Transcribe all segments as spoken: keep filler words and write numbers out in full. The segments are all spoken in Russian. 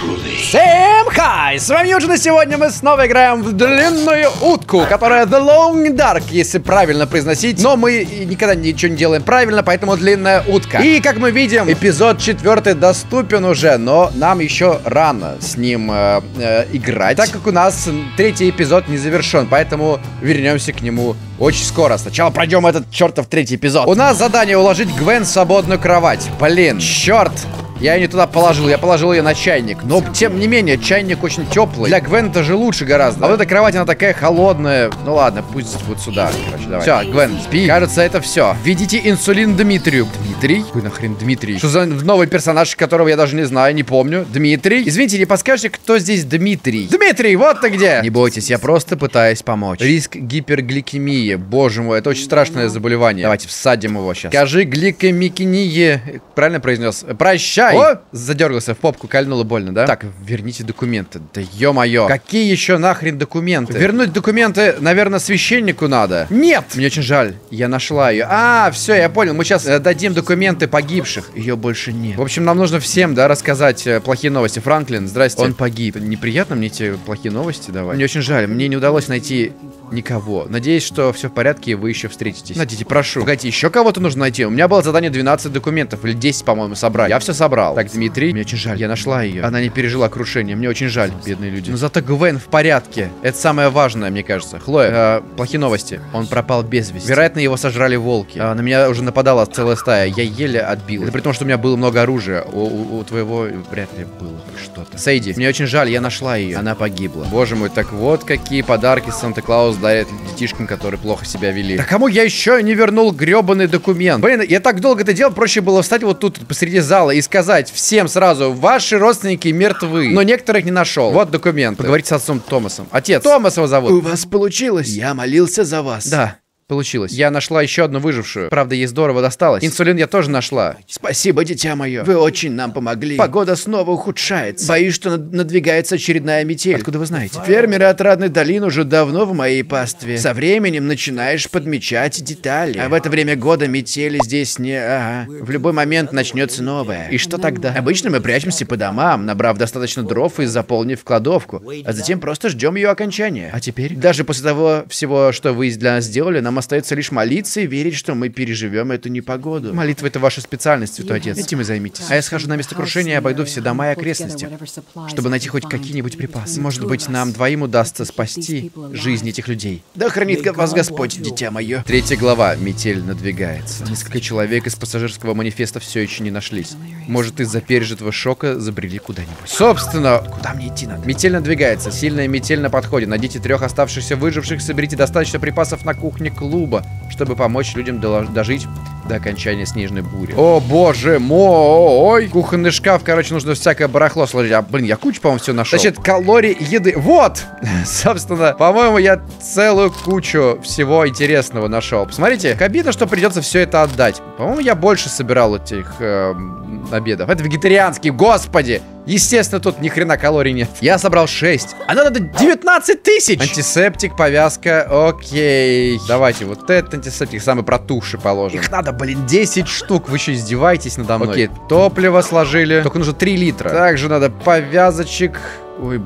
Всем хай! С вами Юджин, и сегодня мы снова играем в длинную утку, которая The Long Dark, если правильно произносить. Но мы никогда ничего не делаем правильно, поэтому длинная утка. И, как мы видим, эпизод четвертый доступен уже, но нам еще рано с ним э, э, играть, так как у нас третий эпизод не завершен, поэтому вернемся к нему очень скоро. Сначала пройдем этот чертов третий эпизод. У нас задание уложить Гвен в свободную кровать. Блин, черт! Я ее не туда положил, я положил ее на чайник. Но, тем не менее, чайник очень теплый. Для Гвен это же лучше гораздо. А вот эта кровать, она такая холодная. Ну ладно, пусть вот сюда, короче, давай. Все, Гвен, спи. Кажется, это все. Введите инсулин Дмитрию. Дмитрий? Какой нахрен Дмитрий? Что за новый персонаж, которого я даже не знаю, не помню? Дмитрий? Извините, не подскажете, кто здесь Дмитрий? Дмитрий, вот ты где! Не бойтесь, я просто пытаюсь помочь. Риск гипергликемии. Боже мой, это очень страшное заболевание. Давайте всадим его сейчас. Скажи гликемикинии. Правильно произнес? Прощай! О, задергался, в попку кольнуло больно, да? Так, верните документы. Да ё-моё. Какие еще нахрен документы? Вернуть документы, наверное, священнику надо. Нет! Мне очень жаль. Я нашла ее. А, все, я понял. Мы сейчас э, дадим документы погибших. Ее больше нет. В общем, нам нужно всем, да, рассказать э, плохие новости. Франклин, здрасте. Он погиб. Неприятно мне эти плохие новости давать? Мне очень жаль. Мне не удалось найти никого. Надеюсь, что все в порядке, и вы еще встретитесь. Найдите, прошу. Погодите, еще кого-то нужно найти. У меня было задание двенадцать документов. Или десять, по-моему, собрать. Я все собрал. Так, Дмитрий, мне очень жаль. Я нашла ее. Она не пережила крушение. Мне очень жаль, бедные люди. Но зато Гвен в порядке. Это самое важное, мне кажется. Хлоя, э, плохие новости. Он пропал без вести. Вероятно, его сожрали волки. А, на меня уже нападала целая стая. Я еле отбил. Это при том, что у меня было много оружия. У, у, у твоего вряд ли было что-то. Сейди, мне очень жаль. Я нашла ее. Она погибла. Боже мой, так вот какие подарки Санта-Клаус дарит детишкам, которые плохо себя вели. Да кому я еще не вернул гребаный документ? Блин, я так долго это делал, проще было встать вот тут посреди зала и сказать всем сразу: ваши родственники мертвы. Но некоторых не нашел. Вот документ. Поговорите с отцом Томасом. Отец, Томас его зовут. У вас получилось. Я молился за вас. Да. Получилось. Я нашла еще одну выжившую. Правда, ей здорово досталось. Инсулин я тоже нашла. Спасибо, дитя мое. Вы очень нам помогли. Погода снова ухудшается. Боюсь, что над надвигается очередная метель. Откуда вы знаете? Фермеры Отрадной долины уже давно в моей пастве. Со временем начинаешь подмечать детали. А в это время года метели здесь не... Ага. В любой момент начнется новое. И что тогда? Обычно мы прячемся по домам, набрав достаточно дров и заполнив кладовку. А затем просто ждем ее окончания. А теперь? Даже после того всего, что вы для нас сделали, нам остается лишь молиться и верить, что мы переживем эту непогоду. Молитва — это ваша специальность, святой отец. Этим и займитесь. А я схожу на место крушения и обойду все дома и окрестности, чтобы найти хоть какие-нибудь припасы. Может быть, нам двоим удастся спасти жизнь этих людей. Да хранит вас Господь, дитя мое. Третья глава. Метель надвигается. Несколько человек из пассажирского манифеста все еще не нашлись. Может, из-за пережитого шока забрели куда-нибудь. Собственно, куда мне идти надо? Метель надвигается. Сильная метель на подходе. Найдите трех оставшихся выживших, соберите достаточно припасов на кухне клуба, чтобы помочь людям дожить до окончания снежной бури. О, боже мой! Кухонный шкаф, короче, нужно всякое барахло сложить. А, блин, я кучу, по-моему, все нашел. Значит, калорий еды. Вот! Собственно, по-моему, я целую кучу всего интересного нашел. Посмотрите, как обидно, что придется все это отдать. По-моему, я больше собирал этих э, обедов. Это вегетарианский, господи! Естественно, тут ни хрена калорий нет. Я собрал шесть. А надо девятнадцать тысяч! Антисептик, повязка. Окей. Давайте вот этот антисептик, самый протухший, положим. Их надо, блин, десять штук. Вы еще издеваетесь надо мной? Окей, топливо сложили. Только нужно три литра. Также надо повязочек. Ой,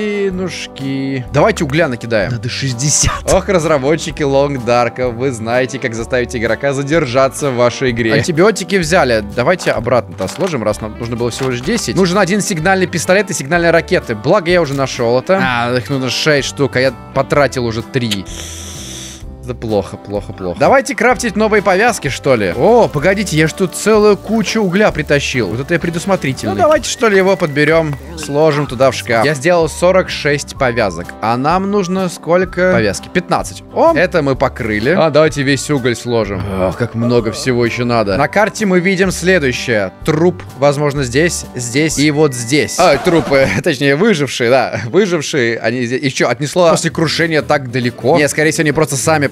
блинушки. Давайте угля накидаем. Надо шестьдесят. Ох, разработчики Long Dark, вы знаете, как заставить игрока задержаться в вашей игре. Антибиотики взяли. Давайте обратно-то сложим, раз нам нужно было всего лишь десять. Нужен один сигнальный пистолет и сигнальные ракеты. Благо, я уже нашел это. А, их нужно шесть штук, а я потратил уже три. Это плохо, плохо, плохо. Давайте крафтить новые повязки, что ли. О, погодите, я ж тут целую кучу угля притащил. Вот это я предусмотрительный. Ну, давайте, что ли, его подберем, сложим туда в шкаф. Я сделал сорок шесть повязок. А нам нужно сколько? Повязки? пятнадцать. О, это мы покрыли. А, давайте весь уголь сложим. Ох, как много всего еще надо. На карте мы видим следующее. Труп, возможно, здесь, здесь и вот здесь. А, трупы, точнее, выжившие, да. Выжившие, они здесь. И что, отнесло после крушения так далеко? Нет, скорее всего, они просто сами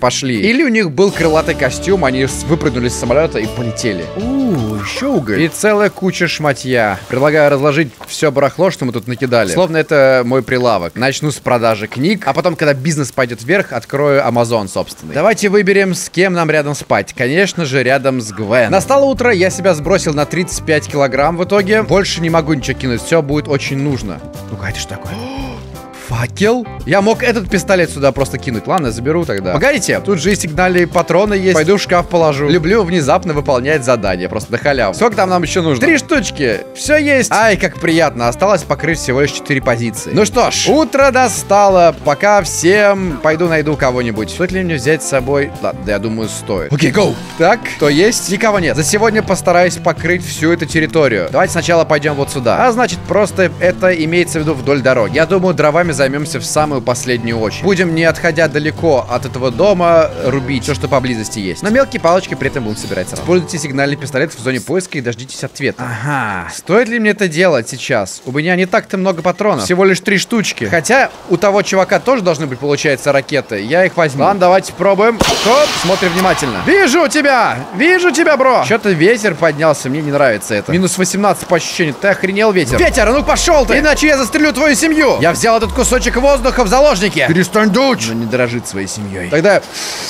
пошли. Или у них был крылатый костюм, они выпрыгнули с самолета и полетели. Ууу, еще уголь. И целая куча шматья. Предлагаю разложить все барахло, что мы тут накидали. Словно это мой прилавок. Начну с продажи книг, а потом, когда бизнес пойдет вверх, открою Amazon собственный. Давайте выберем, с кем нам рядом спать. Конечно же, рядом с Гвен. Настало утро, я себя сбросил на тридцать пять килограмм в итоге. Больше не могу ничего кинуть, все будет очень нужно. Ну-ка, это что такое? Факел? Я мог этот пистолет сюда просто кинуть. Ладно, заберу тогда. Погодите, тут же и сигнальные патроны есть. Пойду в шкаф положу. Люблю внезапно выполнять задания, просто на халяву. Сколько там нам еще нужно? Три штучки. Все есть. Ай, как приятно. Осталось покрыть всего лишь четыре позиции. Ну что ж, утро достало. Пока всем пойду найду кого-нибудь. Стоит ли мне взять с собой? Ладно, да, я думаю, стоит. Окей, гоу. Так, кто есть? Никого нет. За сегодня постараюсь покрыть всю эту территорию. Давайте сначала пойдем вот сюда. А значит, просто это имеется в виду вдоль дороги. Я думаю, дровами займемся в самую последнюю очередь. Будем, не отходя далеко от этого дома, рубить все, что поблизости есть. Но мелкие палочки при этом будем собирать сразу. Используйте сигнальный пистолет в зоне поиска и дождитесь ответа. Ага. Стоит ли мне это делать сейчас? У меня не так-то много патронов. Всего лишь три штучки. Хотя у того чувака тоже должны быть, получается, ракеты. Я их возьму. Ладно, давайте пробуем. Стоп, смотрим внимательно. Вижу тебя! Вижу тебя, бро! Что-то ветер поднялся, мне не нравится это. Минус восемнадцать по ощущению. Ты охренел, ветер? Ветер, а ну пошел ты! Иначе я застрелю твою семью! Я взял этот кусочек воздуха в заложники. Перестань дуть! Он не дорожит своей семьей. Тогда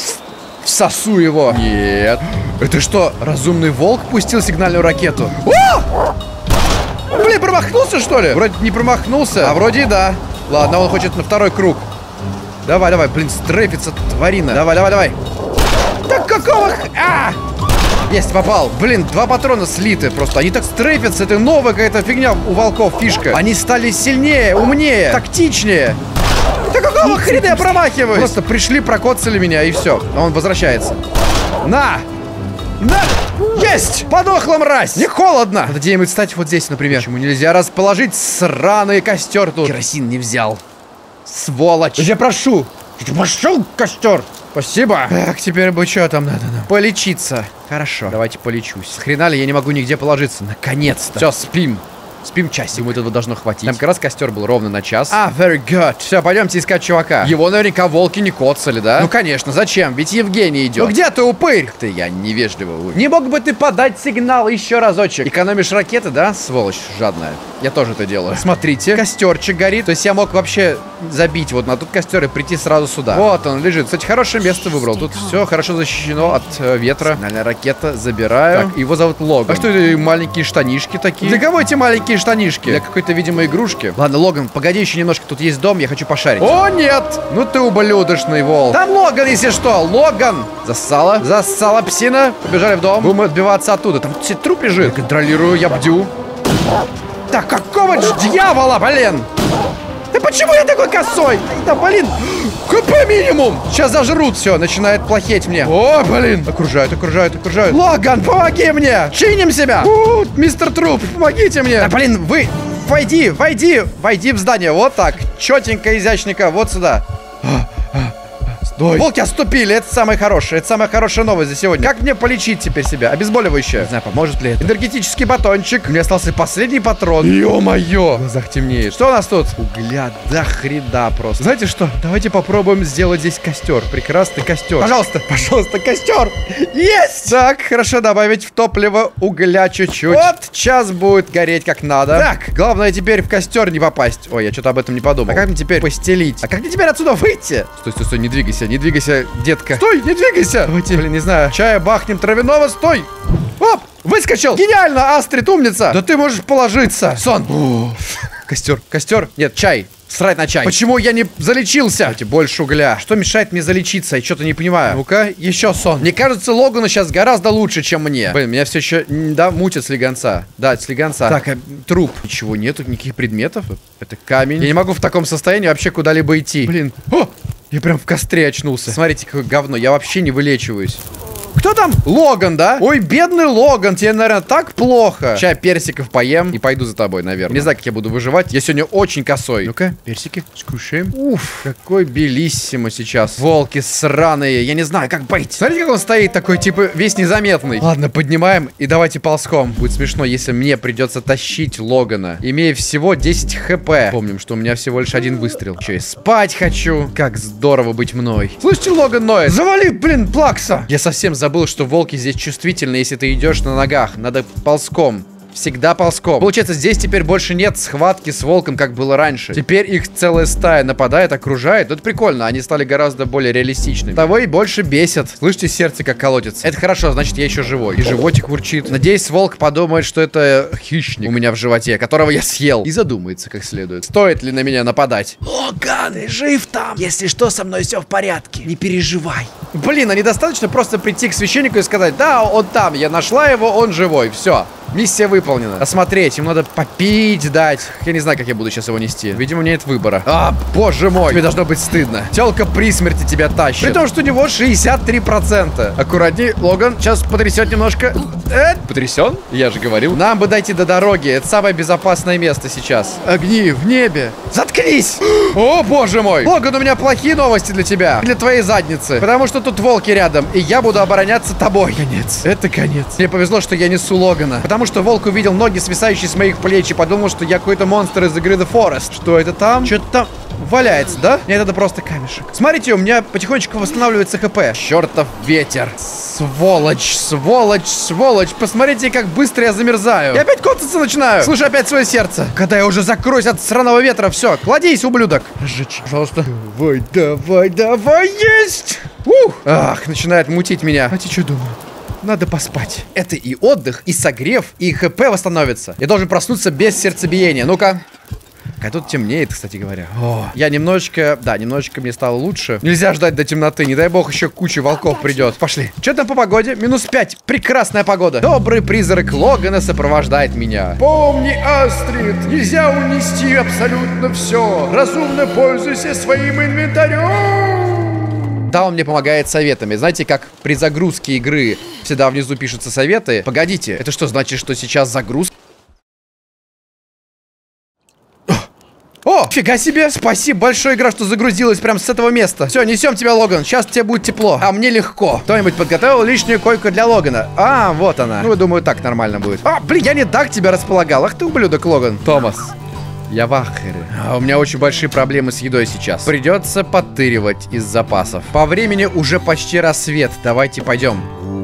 всосу его. Нет. Это что, разумный волк пустил сигнальную ракету? О! Блин, промахнулся, что ли? Вроде не промахнулся, а вроде и да. Ладно, он хочет на второй круг. Давай, давай, блин, стрейфится тварина. Давай, давай, давай. Так какого х... А! Есть, попал. Блин, два патрона слиты просто. Они так стрейфятся. Это новая какая-то фигня у волков, фишка. Они стали сильнее, умнее, тактичнее. Да какого хрена я промахиваюсь? Просто пришли, прокоцали меня, и все. Он возвращается. На! На! Есть! Подохла, мразь! Не холодно! Надо где-нибудь встать вот здесь, например. Почему нельзя расположить сраный костер тут? Керосин не взял. Сволочь! Я прошу! Пошел костер! Спасибо. Так, теперь бы что там надо нам? Полечиться. Хорошо. Давайте полечусь. С хрена ли я не могу нигде положиться? Наконец-то. Все, спим. Спим часик. Думаю, этого должно хватить. Там как раз костер был ровно на час. А, very good. Все, пойдемте искать чувака. Его наверняка волки не коцали, да? Ну, конечно, зачем? Ведь Евгений идет. Ну, где ты, упырь? Ты, я невежливо. Упырь. Не мог бы ты подать сигнал еще разочек? Экономишь ракеты, да? Сволочь жадная. Я тоже это делаю. Смотрите, костерчик горит. То есть я мог вообще забить вот на тот костер и прийти сразу сюда. Вот он лежит. Кстати, хорошее место выбрал. Тут все хорошо защищено от э, ветра. Сигнальная ракета. Забираю. Так, его зовут Логан. А что это маленькие штанишки такие? Для кого эти маленькие штанишки? Для какой-то, видимо, игрушки. Ладно, Логан, погоди еще немножко. Тут есть дом, я хочу пошарить. О, нет! Ну ты ублюдочный волк. Там Логан, если что. Логан! Зассала. Зассала псина. Побежали в дом. Будем отбиваться оттуда. Там все труп лежит. Я контролирую, я бдю. Так, какого ж дьявола, блин? Да почему я такой косой? Да, блин, КП минимум. Сейчас зажрут все, начинает плохеть мне. О, блин. Окружают, окружают, окружают. Логан, помоги мне. Чиним себя. У, мистер Труп, помогите мне. Да, блин, вы, войди, войди, войди в здание. Вот так, четенько, изящненько, вот сюда. Стой. Волки отступили, это самое хорошее. Это самая хорошая новость за сегодня. Как мне полечить теперь себя? Обезболивающее. Не знаю, поможет ли это. Энергетический батончик. У меня остался последний патрон. Ё-моё. В глазах темнеет. Что у нас тут? Угля до хрена просто. Знаете что? Давайте попробуем сделать здесь костер. Прекрасный костер. Пожалуйста, пожалуйста, костер. Есть! Так, хорошо, добавить в топливо угля чуть-чуть. Вот, час будет гореть как надо. Так, главное теперь в костер не попасть. Ой, я что-то об этом не подумал. А как мне теперь постелить? А как мне теперь отсюда выйти? Стой, стой, стой, не двигайся. Не двигайся, детка. Стой, не двигайся. Давайте, блин, не знаю. Чая бахнем травяного, стой. Оп, выскочил. Гениально, Астрид, умница. Да ты можешь положиться. Сон. О, костер, костер. Нет, чай. Срать на чай. Почему я не залечился? Давайте больше угля. Что мешает мне залечиться? Я что-то не понимаю. Ну-ка, еще сон. Мне кажется, Логану сейчас гораздо лучше, чем мне. Блин, меня все еще, да, мутит слегонца. Да, слегонца. Так, а, труп. Ничего нету, никаких предметов. Это камень. Я не могу в таком состоянии вообще куда-либо идти. Блин. О! Я прям в костре очнулся. Смотрите, какое говно. Я вообще не вылечиваюсь. Кто там? Логан, да? Ой, бедный Логан, тебе, наверное, так плохо. Сейчас персиков поем и пойду за тобой, наверное. Не знаю, как я буду выживать. Я сегодня очень косой. Ну-ка, персики скушаем. Уф, какой белиссимо сейчас. Волки сраные. Я не знаю, как быть. Смотрите, как он стоит такой, типа, весь незаметный. Ладно, поднимаем и давайте ползком. Будет смешно, если мне придется тащить Логана, имея всего десять хп. Помним, что у меня всего лишь один выстрел. Че, и спать хочу. Как здорово быть мной. Слышите, Логан ноет? Завали, блин, плакса. Я совсем забыл, что волки здесь чувствительны, если ты идешь на ногах. Надо ползком. Всегда ползком. Получается, здесь теперь больше нет схватки с волком, как было раньше. Теперь их целая стая нападает, окружает. Это прикольно, они стали гораздо более реалистичными. Того и больше бесит. Слышите, сердце как колотится? Это хорошо, значит, я еще живой. И животик урчит. Надеюсь, волк подумает, что это хищник у меня в животе, которого я съел. И задумается как следует. Стоит ли на меня нападать? Логан, ты жив там? Если что, со мной все в порядке. Не переживай. Блин, а недостаточно просто прийти к священнику и сказать: да, он там, я нашла его, он живой. Все. Миссия выполнена. Осмотреть, им надо попить дать. Я не знаю, как я буду сейчас его нести. Видимо, у меня нет выбора. А, боже мой. Тебе должно быть стыдно. Телка при смерти тебя тащит. При том, что у него шестьдесят три процента. Аккуратней, Логан. Сейчас потрясет немножко. Э, потрясен? Я же говорил. Нам бы дойти до дороги. Это самое безопасное место сейчас. Огни в небе. Заткнись! О, боже мой. Логан, у меня плохие новости для тебя. Для твоей задницы. Потому что тут волки рядом. И я буду обороняться тобой. Конец. Это конец. Мне повезло, что я несу Логана. Потому что волк увидел ноги, свисающие с моих плеч, и подумал, что я какой-то монстр из игры The Forest. Что это там? Что-то там валяется, да? Нет, это просто камешек. Смотрите, у меня потихонечку восстанавливается хп. Чертов ветер. Сволочь, сволочь, сволочь. Посмотрите, как быстро я замерзаю. Я опять коцаться начинаю. Слушай, опять свое сердце. Когда я уже закроюсь от сраного ветра, все, кладись, ублюдок. Разжечь, пожалуйста. Давай, давай, давай, есть. Ух. Ах, начинает мутить меня. А ты что думал? Надо поспать. Это и отдых, и согрев, и хп восстановится. Я должен проснуться без сердцебиения. Ну-ка. А тут темнеет, кстати говоря. О, я немножечко, да, немножечко мне стало лучше. Нельзя ждать до темноты, не дай бог еще куча волков придет. Пошли. Что там по погоде? Минус пять. Прекрасная погода. Добрый призрак Логана сопровождает меня. Помни, Астрид, нельзя унести абсолютно все. Разумно пользуйся своим инвентарем. Да, он мне помогает советами. Знаете, как при загрузке игры всегда внизу пишутся советы. Погодите, это что, значит, что сейчас загрузка? О, фига себе! Спасибо большое, игра, что загрузилась прямо с этого места. Все, несем тебя, Логан. Сейчас тебе будет тепло. А мне легко. Кто-нибудь подготовил лишнюю койку для Логана? А, вот она. Ну, думаю, так нормально будет. А, блин, я не так тебя располагал. Ах ты, ублюдок, Логан. Томас. Я в ахере. А у меня очень большие проблемы с едой сейчас. Придется подтыривать из запасов. По времени уже почти рассвет. Давайте пойдем.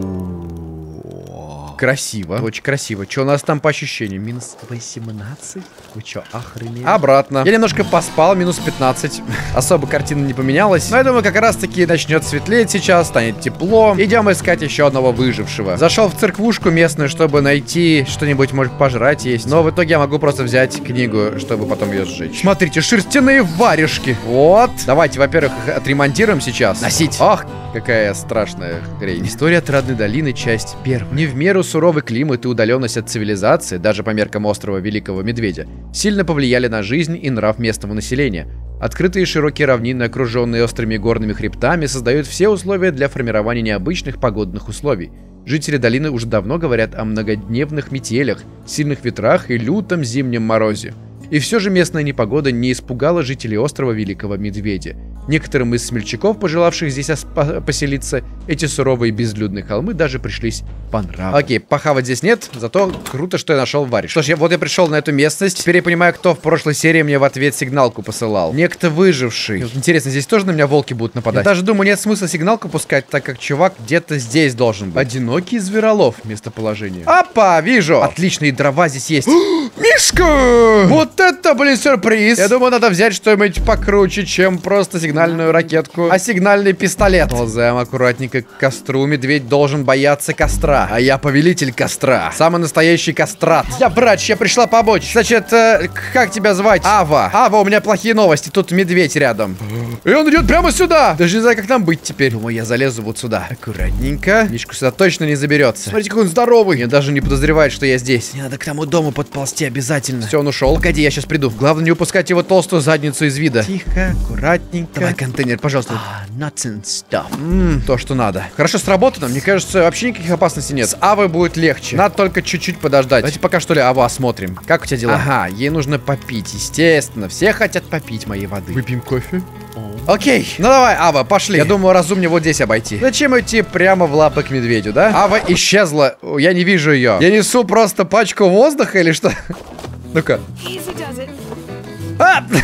Красиво. Очень красиво. Что у нас там по ощущениям? Минус восемнадцать? Вы что, охренели? Обратно. Я немножко поспал. Минус пятнадцать. Особо картина не поменялась. Но я думаю, как раз таки начнет светлеть сейчас. Станет тепло. Идем искать еще одного выжившего. Зашел в церквушку местную, чтобы найти что-нибудь, может, пожрать есть. Но в итоге я могу просто взять книгу, чтобы потом ее сжечь. Смотрите, шерстяные варежки. Вот. Давайте, во-первых, их отремонтируем сейчас. Носить. Ах, какая страшная хрень. История Отрадной долины, часть первая. Не в меру суровый климат и удаленность от цивилизации, даже по меркам острова Великого Медведя, сильно повлияли на жизнь и нрав местного населения. Открытые широкие равнины, окруженные острыми горными хребтами, создают все условия для формирования необычных погодных условий. Жители долины уже давно говорят о многодневных метелях, сильных ветрах и лютом зимнем морозе. И все же местная непогода не испугала жителей острова Великого Медведя. Некоторым из смельчаков, пожелавших здесь поселиться, эти суровые безлюдные холмы даже пришлись по нраву. Окей, похавать здесь нет, зато круто, что я нашел варежку. Что ж, я, вот я пришел на эту местность. Теперь я понимаю, кто в прошлой серии мне в ответ сигналку посылал. Некто выживший. Интересно, здесь тоже на меня волки будут нападать? Я даже думаю, нет смысла сигналку пускать, так как чувак где-то здесь должен быть. Одинокий зверолов, местоположение. Опа, вижу. Отличные дрова здесь есть. Мишка! Вот это, блин, сюрприз. Я думаю, надо взять что-нибудь покруче, чем просто сигнальную ракетку, а сигнальный пистолет. Ползаем аккуратненько к костру. Медведь должен бояться костра. А я повелитель костра. Самый настоящий кострат. Я врач, я пришла помочь. Значит, э, как тебя звать? Ава. Ава, у меня плохие новости. Тут медведь рядом. И он идет прямо сюда. Даже не знаю, как там быть теперь. Думаю, я залезу вот сюда. Аккуратненько. Мишку сюда точно не заберется. Смотрите, какой он здоровый. Я даже не подозревает, что я здесь. Мне надо к тому дому подползти обязательно. Все, он ушел. Погоди, я сейчас приду. Главное не упускать его толстую задницу из вида. Тихо, аккуратненько. Давай контейнер, пожалуйста. Ah, nuts and stuff. Ммм, то, что надо. Хорошо сработано. Мне кажется, вообще никаких опасностей нет. С Авой будет легче. Надо только чуть-чуть подождать. Давайте пока что ли Аву осмотрим. Как у тебя дела? Ага, ей нужно попить, естественно. Все хотят попить моей воды. Выпьем кофе. Окей, ну давай, Ава, пошли. Я думаю, разумнее вот здесь обойти. Зачем идти прямо в лапы к медведю, да? Ава исчезла, я не вижу ее. Я несу просто пачку воздуха или что? Ну-ка. А!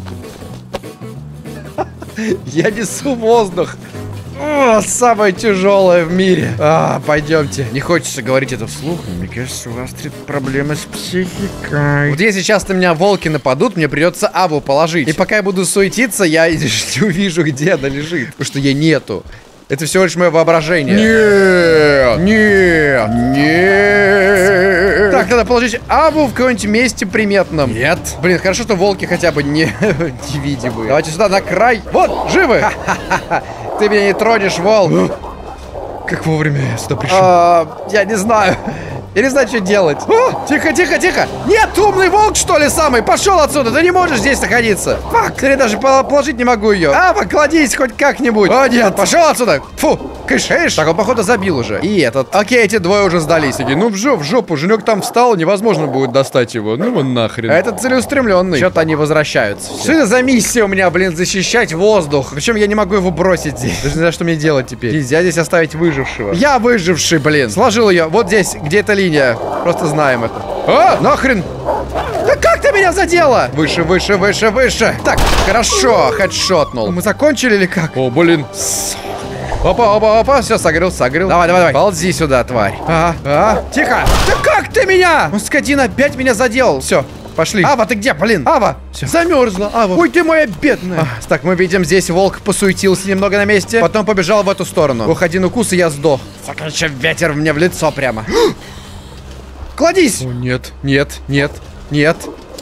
Я несу воздух. О, самое тяжелое в мире. А, пойдемте. Не хочется говорить это вслух, но мне кажется, у Астрид проблемы с психикой. Вот если сейчас на меня волки нападут, мне придется Аву положить. И пока я буду суетиться, я не увижу, где она лежит. Потому что ей нету. Это всего лишь мое воображение. Нет! Нет! Нет! Так, надо положить Аву в каком-нибудь месте приметном. Нет. Блин, хорошо, что волки хотя бы не невидимые. Давайте сюда, на край. Вот, живы! Ха-ха-ха. Ты меня не тронешь, волк. Как вовремя я сюда пришел. А, я не знаю. Я не знаю, что делать. О, тихо, тихо, тихо. Нет, умный волк, что ли, самый? Пошел отсюда. Ты не можешь здесь находиться. Фак, я даже положить не могу ее. А, покладись хоть как-нибудь. О, нет, пошел отсюда. Фу, кишишь. Так, он, походу, забил уже. И этот. Окей, эти двое уже сдались. Такие, ну, в жопу, в жопу. Женек там встал, невозможно будет достать его. Ну, его нахрен. А этот целеустремленный. Что-то они возвращаются. Все. Что это за миссия у меня, блин, защищать воздух? Причем я не могу его бросить здесь. Даже не знаю, что мне делать теперь. Нельзя здесь оставить выжившего. Я выживший, блин. Сложил ее. Вот здесь, где-то линия. Просто знаем это. А, нахрен! Да как ты меня задела? Выше, выше, выше, выше. Так, хорошо, хедшотнул. Мы закончили или как? О, блин. Опа, опа, опа, все, согрел, согрел. Давай, давай, давай. Ползи сюда, тварь. А, а, тихо. Да как ты меня? Он, скотина, опять меня задел. Все. Пошли. Ава, ты где, блин? Ава, все. Замерзла, Ава. Ой, ты моя бедная. А, так, мы видим, здесь волк посуетился немного на месте. Потом побежал в эту сторону. Ох, один укус, и я сдох. Короче, ветер мне в лицо прямо. Кладись! О, нет, нет, нет, нет.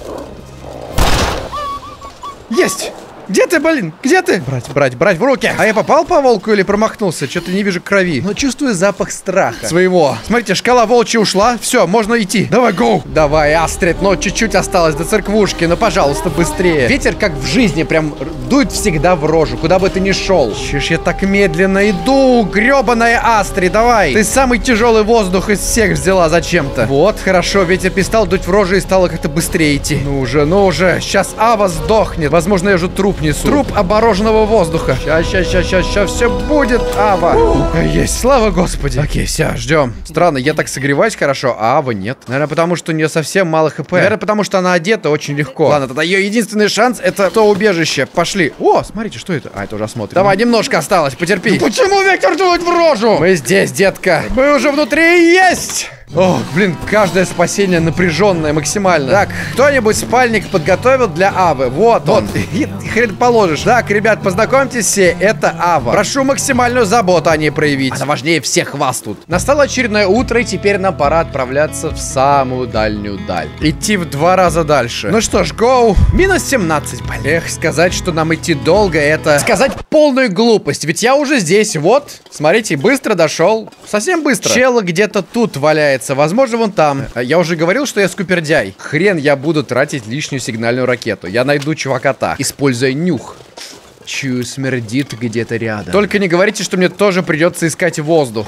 Есть! Где ты, блин? Где ты? Брать, брать, брать в руки. А я попал по волку или промахнулся? Что-то не вижу крови. Но чувствую запах страха. Своего. Смотрите, шкала волчья ушла. Все, можно идти. Давай, гоу. Давай, Астрид. Но чуть-чуть осталось до церквушки. Ну, пожалуйста, быстрее. Ветер, как в жизни, прям дует всегда в рожу. Куда бы ты ни шел. Чё ж я так медленно иду? Гребаная Астрид, давай. Ты самый тяжелый воздух из всех взяла зачем-то. Вот, хорошо. Ветер перестал дуть в рожу и стало как-то быстрее идти. Ну уже, ну уже. Сейчас Ава сдохнет. Возможно, я уже труп несу. Труп обороженного воздуха. Сейчас, сейчас, сейчас, сейчас, сейчас все будет, Ава. У, есть, слава Господи. Окей, все, ждем. Странно, я так согреваюсь хорошо, а Ава нет. Наверное, потому что у нее совсем мало хп. Наверное, потому что она одета очень легко. Ладно, тогда ее единственный шанс — это то убежище. Пошли. О, смотрите, что это? А, это уже осмотрим. Давай, немножко осталось, потерпи. Ну, почему ветер дует в рожу? Мы здесь, детка. Мы уже внутри есть. Ох, блин, каждое спасение напряженное максимально. Так, кто-нибудь спальник подготовил для Авы? Вот он. И хрен положишь. Так, ребят, познакомьтесь все, это Ава. Прошу максимальную заботу о ней проявить. Она важнее всех вас тут. Настало очередное утро, и теперь нам пора отправляться в самую дальнюю даль. Идти в два раза дальше. Ну что ж, гоу. Минус семнадцать. Блин, сказать, что нам идти долго, это сказать полную глупость. Ведь я уже здесь, вот. Смотрите, быстро дошел. Совсем быстро. Чел где-то тут валяется. Возможно, вон там. Я уже говорил, что я скупердяй. Хрен я буду тратить лишнюю сигнальную ракету. Я найду чувака так, используя нюх. Чую, смердит где-то рядом. Только не говорите, что мне тоже придется искать воздух.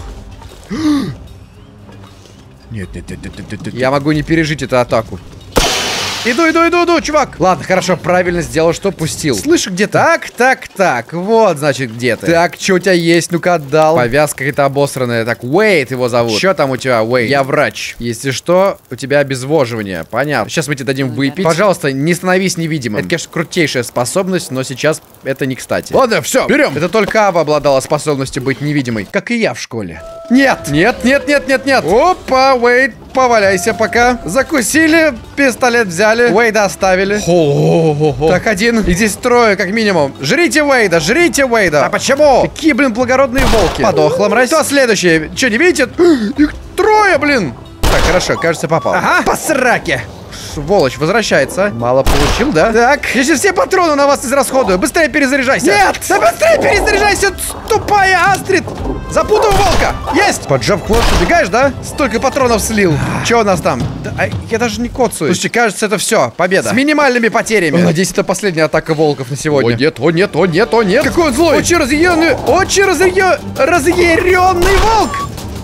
Нет, нет, нет, нет, нет, нет. Я могу не пережить эту атаку. Иду, иду, иду, иду, чувак. Ладно, хорошо, правильно сделал, что пустил. Слышу где-то. Так, так, так. Вот, значит, где ты. Так, что у тебя есть? Ну-ка, отдал. Повязка какая-то обосранная. Так, Уэйд его зовут. Что там у тебя, Уэйд? Я врач. Если что, у тебя обезвоживание. Понятно. Сейчас мы тебе дадим выпить. Пожалуйста, не становись невидимым. Это, конечно, крутейшая способность, но сейчас это не кстати. Ладно, все, берем. Это только Ава обладала способностью быть невидимой. Как и я в школе. Нет, нет, нет, нет, нет, нет. Опа, Уэйд, поваляйся пока. Закусили, пистолет взяли. Уэйда оставили. Хо-хо-хо-хо. Так, один. И здесь трое, как минимум. Жрите Уэйда, жрите Уэйда. А почему? Какие, блин, благородные волки. Подохла, мразь. Кто следующий? Че, не видите? Их трое, блин. Так, хорошо, кажется, попал. Ага, по сраке. Сволочь, возвращается. Мало получил, да? Так, я сейчас все патроны на вас израсходую. Быстрее перезаряжайся. Нет! Да быстрее перезаряжайся, тупая Астрид! Запутываю волка! Есть! Поджав хвост, убегаешь, да? Столько патронов слил. Че у нас там? Да, а, я даже не коцаю. Слушайте, кажется, это все. Победа. С минимальными потерями. О, надеюсь, это последняя атака волков на сегодня. О нет, о нет, о нет, о нет. Какой он злой! Очень разъяренный, очень разъяренный, разъяренный волк!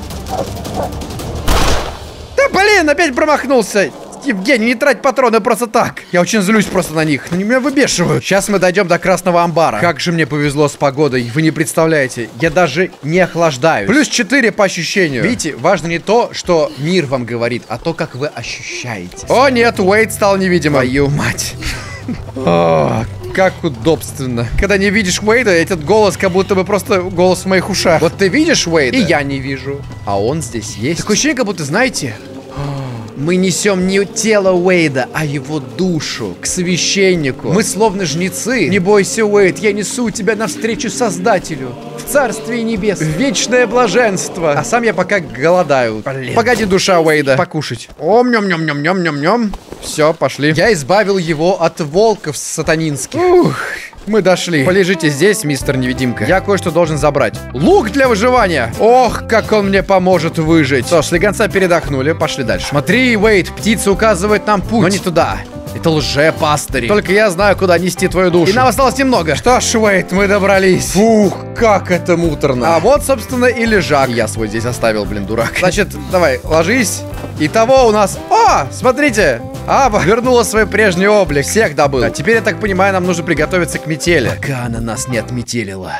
Да блин, опять промахнулся. Евгений, не трать патроны просто так. Я очень злюсь просто на них. Они меня выбешивают. Сейчас мы дойдем до Красного Амбара. Как же мне повезло с погодой. Вы не представляете. Я даже не охлаждаюсь. Плюс четыре по ощущению. Видите, важно не то, что мир вам говорит, а то, как вы ощущаете. О нет, Уэйд стал невидимым. Твою мать. О, как удобственно. Когда не видишь Уэйда, этот голос как будто бы просто голос в моих ушах. Вот ты видишь Уэйда? И я не вижу. А он здесь есть. Такое ощущение, как будто, знаете... Мы несем не тело Уэйда, а его душу к священнику. Мы словно жнецы. Не бойся, Уэйд, я несу тебя навстречу Создателю. В Царствие Небес. В вечное блаженство. А сам я пока голодаю. Блин. Погоди, душа Уэйда. Покушать. Ом-ням-ням-ням-ням-ням-ням. Все, пошли. Я избавил его от волков сатанинских. Ух. Мы дошли. Полежите здесь, мистер Невидимка. Я кое-что должен забрать. Лук для выживания. Ох, как он мне поможет выжить. Что ж, слегонца передохнули. Пошли дальше. Смотри, Уэйд, птица указывает нам путь. Но не туда. Это лже-пастыри. Только я знаю, куда нести твою душу. И нам осталось немного. Что ж, Уэйд, мы добрались. Фух, как это муторно. А вот, собственно, и лежак. Я свой здесь оставил, блин, дурак. Значит, давай, ложись. Итого у нас... О, смотрите! Аба вернула свой прежний облик. Всех добыл. А теперь, я так понимаю, нам нужно приготовиться к метели. Пока она нас не отметелила.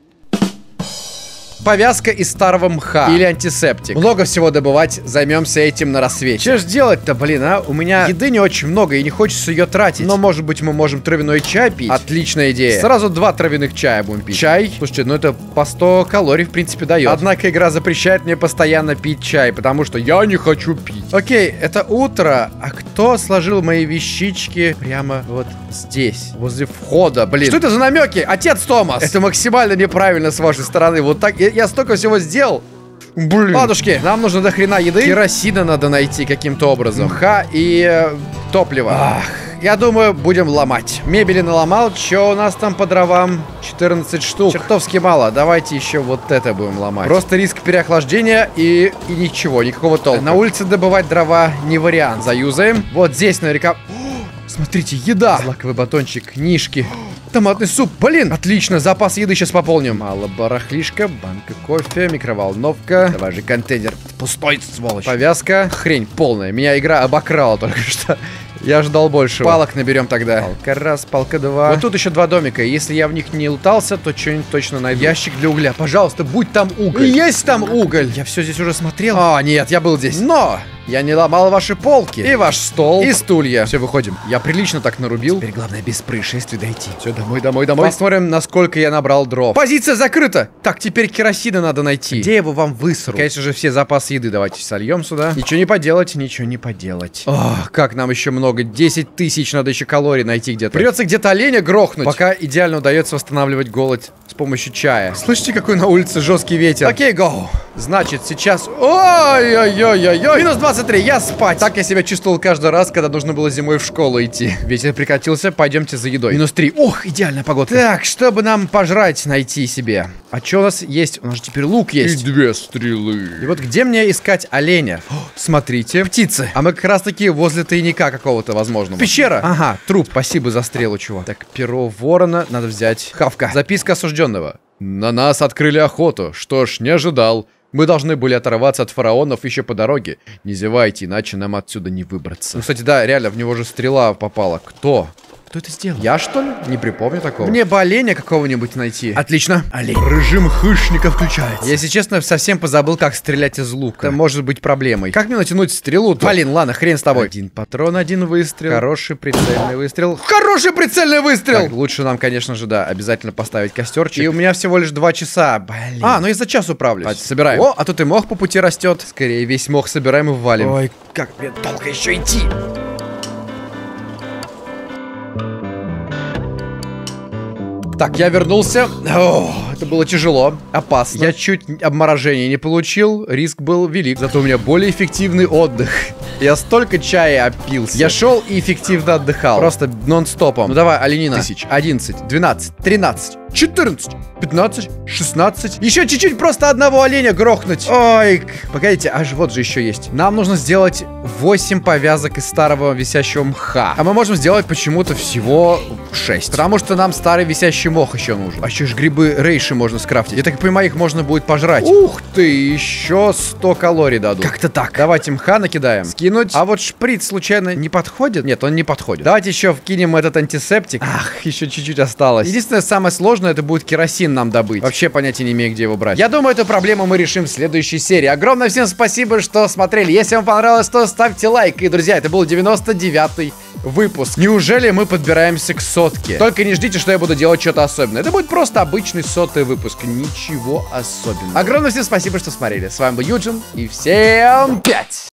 Повязка из старого мха. Или антисептик. Много всего добывать, займемся этим на рассвете. Че ж делать-то, блин, а? У меня еды не очень много и не хочется ее тратить. Но, может быть, мы можем травяной чай пить? Отличная идея. Сразу два травяных чая будем пить. Чай? Слушайте, ну это по сто калорий, в принципе, дает. Однако игра запрещает мне постоянно пить чай, потому что я не хочу пить. Окей, это утро. А кто сложил мои вещички прямо вот здесь, возле входа? Блин. Что это за намеки? Отец Томас! Это максимально неправильно с вашей стороны. Вот так... Я столько всего сделал. Блин. Ладушки, нам нужно до хрена еды. Керосина надо найти каким-то образом. Мха и э, топливо. Ах, я думаю, будем ломать. Мебели наломал. Че у нас там по дровам? четырнадцать штук. Чертовски мало. Давайте еще вот это будем ломать. Просто риск переохлаждения и, и ничего, никакого толка. На улице добывать дрова не вариант. Заюзаем. Вот здесь наверняка... Смотрите, еда. Злаковый батончик, книжки. Томатный суп, блин, отлично, запас еды сейчас пополним. Мало барахлишка, банка кофе, микроволновка. Давай же контейнер пустой, сволочь. Повязка, хрень полная. Меня игра обокрала только что. Я ждал большего. Палок наберем тогда. Палка раз, палка два. Вот тут еще два домика. Если я в них не лутался, то что-нибудь точно найду. Ящик для угля. Пожалуйста, будь там уголь. Есть там уголь. Я все здесь уже смотрел. А, нет, я был здесь. Но я не ломал ваши полки. И ваш стол. И стулья. Все, выходим. Я прилично так нарубил. Теперь главное без происшествий дойти. Все, домой, домой, домой. Посмотрим, насколько я набрал дров. Позиция закрыта. Так, теперь керосина надо найти. Где его вам высру? Конечно же, все запасы еды давайте сольем сюда. Ничего не поделать, ничего не поделать. Ох, как нам еще много. десять тысяч надо еще калорий найти где-то. Придется где-то оленя грохнуть. Пока идеально удается восстанавливать голод с помощью чая. Слышите, какой на улице жесткий ветер? Окей, гоу. Значит, сейчас... Ой-ой-ой-ой-ой. Минус двадцать три, я спать. Так я себя чувствовал каждый раз, когда нужно было зимой в школу идти. Ветер прекратился, пойдемте за едой. Минус три. Ох, идеальная погода. Так, чтобы нам пожрать найти себе. А что у нас есть? У нас же теперь лук есть. И две стрелы. И вот где мне искать оленя? О, смотрите, птицы. А мы как раз таки возле тайника какого-то, возможно. Пещера. Ага, труп. Спасибо за стрелу, чувак. Так, перо ворона надо взять. Хавка. Записка осужденного. На нас открыли охоту. Что ж, не ожидал. Мы должны были оторваться от фараонов еще по дороге. Не зевайте, иначе нам отсюда не выбраться. Ну, кстати, да, реально, в него же стрела попала. Кто? Кто это сделал? Я, что ли? Не припомню такого. Мне бы оленя какого-нибудь найти. Отлично. Олень. Режим хищника включается. Я, если честно, совсем позабыл, как стрелять из лука. Это может быть проблемой. Как мне натянуть стрелу-то? Блин, ладно, хрен с тобой. Один патрон, один выстрел. Хороший прицельный выстрел. Хороший прицельный выстрел! Так, лучше нам, конечно же, да, обязательно поставить костерчик. И у меня всего лишь два часа. Блин. А, ну я за час управлюсь. Давайте, собираем. О, а тут и мох по пути растет. Скорее, весь мох собираем и валим. Ой, как мне долго еще идти. Так, я вернулся. О, это было тяжело, опасно. Я чуть обморожения не получил, риск был велик. Зато у меня более эффективный отдых. Я столько чая опился. Я шел и эффективно отдыхал. Просто нон-стопом. Ну давай, оленина. Тысяч. Одиннадцать, двенадцать, тринадцать, четырнадцать, пятнадцать, шестнадцать. Еще чуть-чуть просто одного оленя грохнуть. Ой, погодите, аж вот же еще есть. Нам нужно сделать восемь повязок из старого висящего мха. А мы можем сделать почему-то всего шесть. Потому что нам старый висящий мох еще нужен. А еще ж грибы рейши можно скрафтить. Я так понимаю, их можно будет пожрать. Ух ты, еще сто калорий дадут. Как-то так. Давайте мха накидаем. Скинуть. А вот шприц случайно не подходит? Нет, он не подходит. Давайте еще вкинем этот антисептик. Ах, еще чуть-чуть осталось. Единственное, самое сложное, это будет керосин нам добыть. Вообще понятия не имею, где его брать. Я думаю, эту проблему мы решим в следующей серии. Огромное всем спасибо, что смотрели. Если вам понравилось, то ставьте лайк. И, друзья, это был девяносто девятый выпуск. Неужели мы подбираемся к сотке? Только не ждите, что я буду делать что-то особенное. Это будет просто обычный сотый выпуск. Ничего особенного. Огромное всем спасибо, что смотрели. С вами был Юджин. И всем пять!